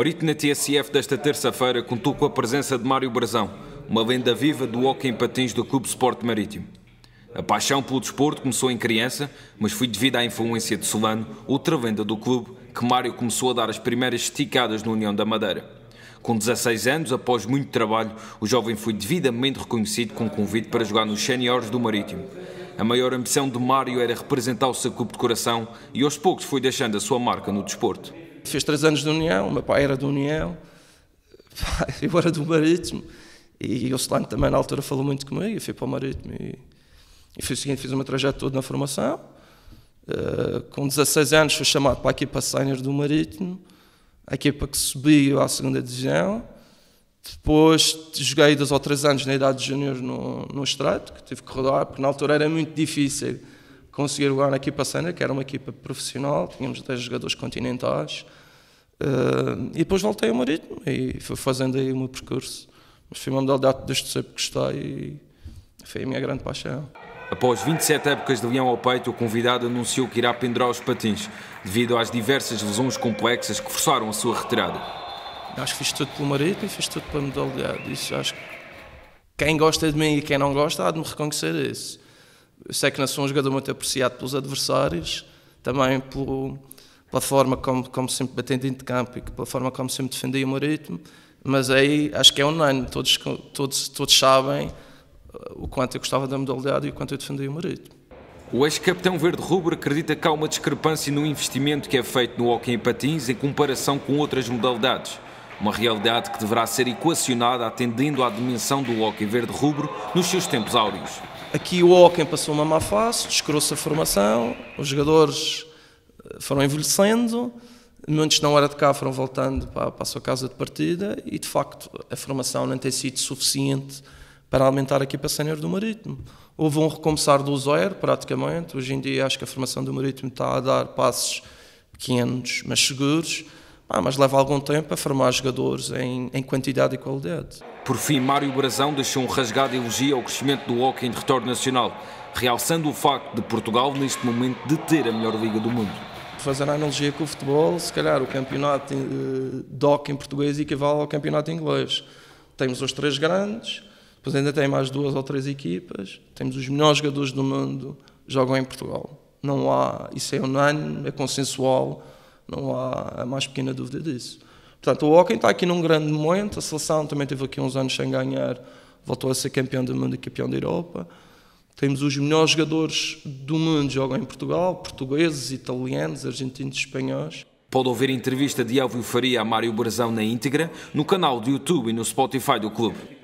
Marítimo na TSF desta terça-feira contou com a presença de Mário Brazão, uma lenda viva do hóquei em patins do Clube Sport Marítimo. A paixão pelo desporto começou em criança, mas foi devido à influência de Solano, outra lenda do clube, que Mário começou a dar as primeiras esticadas na União da Madeira. Com 16 anos, após muito trabalho, o jovem foi devidamente reconhecido com convite para jogar nos séniores do Marítimo. A maior ambição de Mário era representar o seu clube de coração e aos poucos foi deixando a sua marca no desporto. Fiz 3 anos de União, o meu pai era de União, eu era do Marítimo e o Solano também na altura falou muito comigo, eu fui para o Marítimo e fiz o seguinte, fiz o meu trajeto todo na formação. Com 16 anos fui chamado para a equipa sénior do Marítimo, a equipa que subiu à segunda divisão. Depois joguei 2 ou 3 anos na idade de júnior no Estreito, que tive que rodar, porque na altura era muito difícil conseguir jogar na equipa sénior, que era uma equipa profissional, tínhamos 10 jogadores continentais. E depois voltei ao Marítimo e fui fazendo aí o meu percurso. Mas foi uma modalidade desde sempre que gostei e foi a minha grande paixão. Após 27 épocas de leão ao peito, o convidado anunciou que irá pendurar os patins, devido às diversas lesões complexas que forçaram a sua retirada. Acho que fiz tudo pelo Marítimo e fiz tudo pela modalidade. Isso acho que quem gosta de mim e quem não gosta há de me reconhecer isso. Eu sei que não sou um jogador muito apreciado pelos adversários, também pela forma como sempre bati dentro de campo e pela forma como sempre defendi o Marítimo, mas aí acho que é unânime, todos sabem o quanto eu gostava da modalidade e o quanto eu defendi o Marítimo. O ex-capitão verde-rubro acredita que há uma discrepância no investimento que é feito no hóquei em patins em comparação com outras modalidades. Uma realidade que deverá ser equacionada atendendo à dimensão do hóquei verde-rubro nos seus tempos áureos. Aqui o hóquei passou uma má fase, descurou-se a formação, os jogadores foram envelhecendo, muitos não era de cá foram voltando para a sua casa de partida e de facto a formação não tem sido suficiente para alimentar a equipa sénior do Marítimo. Houve um recomeçar do zero praticamente, hoje em dia acho que a formação do Marítimo está a dar passos pequenos mas seguros, mas leva algum tempo a formar jogadores em quantidade e qualidade. Por fim, Mário Brazão deixou um rasgado elogio ao crescimento do hóquei em território nacional, realçando o facto de Portugal, neste momento, deter a melhor liga do mundo. Fazer a analogia com o futebol, se calhar o campeonato de hóquei em português equivale ao campeonato inglês. Temos os 3 grandes, depois ainda tem mais 2 ou 3 equipas, temos os melhores jogadores do mundo jogam em Portugal. Não há, isso é unânime, é consensual, não há a mais pequena dúvida disso. Portanto, o hóquei está aqui num grande momento, a seleção também teve aqui uns anos sem ganhar, voltou a ser campeão do mundo e campeão da Europa. Temos os melhores jogadores do mundo que jogam em Portugal, portugueses, italianos, argentinos, espanhóis. Pode ouvir a entrevista de Elvio Faria a Mário Brazão na íntegra, no canal do YouTube e no Spotify do clube.